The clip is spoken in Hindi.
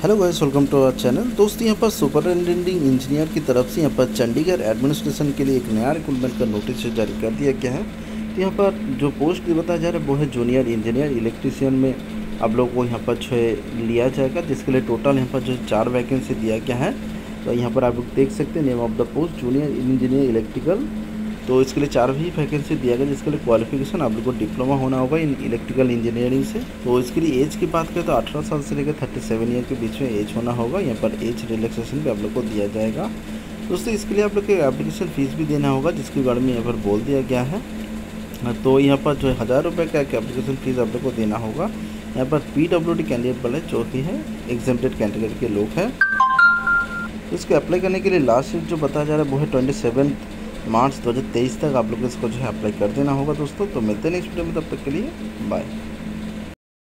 Hello guys, welcome to our channel. दोस्तों यहाँ पर सुपरिटेंडिंग इंजीनियर की तरफ से यहाँ पर चंडीगढ़ एडमिनिस्ट्रेशन के लिए एक नया रिक्रूटमेंट का नोटिस जारी कर दिया गया है। तो यहाँ पर जो पोस्ट बताया जा रहा है वो है जूनियर इंजीनियर इलेक्ट्रीशियन में आप लोग को यहाँ पर जो है लिया जाएगा, जिसके लिए टोटल यहाँ पर जो 4 वैकेंसी दिया गया है। तो यहाँ पर आप लोग देख सकते हैं name of the post junior engineer electrical. तो इसके लिए 4 भी वैकेंसी दिया गया, जिसके लिए क्वालिफिकेशन आप लोग को डिप्लोमा होना होगा इन इलेक्ट्रिकल इंजीनियरिंग से। तो इसके लिए एज की बात करें तो 18 साल से लेकर 37 ईयर के बीच में एज होना होगा। यहाँ पर एज रिलैक्सेशन भी आप लोग को दिया जाएगा। दोस्तों इसके लिए आप लोग को एप्लीकेशन फ़ीस भी देना होगा, जिसके बारे में यहाँ पर बोल दिया गया है। तो यहाँ पर जो है 1000 रुपये का एप्लीकेशन फ़ीस आप लोग को देना होगा। यहाँ पर PWD कैंडिडेट वाले जो भी है एग्जेम्प्टेड कैटेगरी के लोग हैं। इसको अप्लाई करने के लिए लास्ट डेट जो बताया जा रहा है वो है 27 मार्च 2023 तक आप लोग को इसको जो है अप्लाई कर देना होगा। दोस्तों तो मिलते हैं नेक्स्ट वीडियो में, तब तक के लिए बाय।